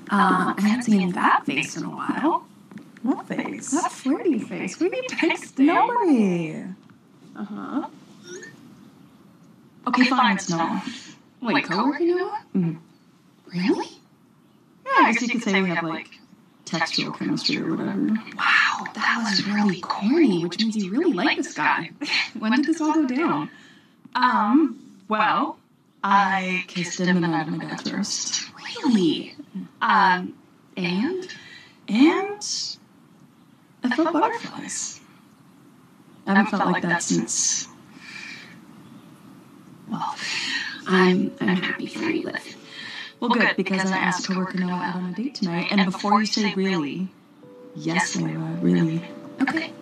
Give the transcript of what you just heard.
I haven't seen that face in a while. What face? That flirty face. Who are you texting? Nobody. Uh-huh. Okay, fine, it's Noah. Wait, coworker Noah? Mm. Really? Yeah, I guess you could say we have, like, textual chemistry or whatever. Wow, that was really corny, which means you really like this guy. When did this all go down? Well, I kissed him the night of my dad's roast. Really? And? And I felt butterflies. I haven't felt like that since... Well, I'm happy for you, Liv. Well, good, because I asked coworker Noah out on a date tonight, and before you say really, yes, Layla, really. Okay.